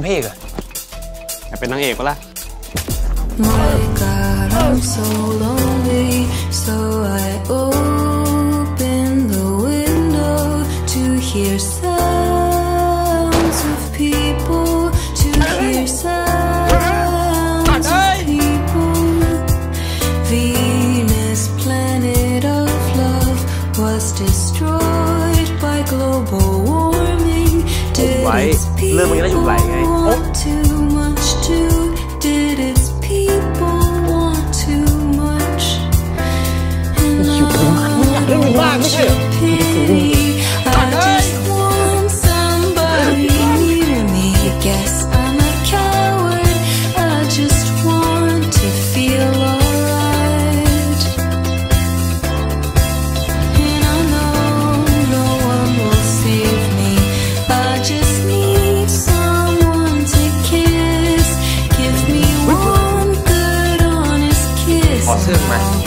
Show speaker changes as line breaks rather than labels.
พระเอกอะอยากเป็นนางเอกปะล่ะ
My God, I'm so lonely, so I open the window to hear sounds of people, to hear sounds of people. Venus, planet of love, was destroyed by global warming. Did its people want too much too? Did its people want too much? And I'm pity. I just want somebody near me. Guess I'm a coward. I just want to feel alright. And I know no one will save me. I just need someone to kiss. Give me one good honest kiss.
ขอเสื้อมา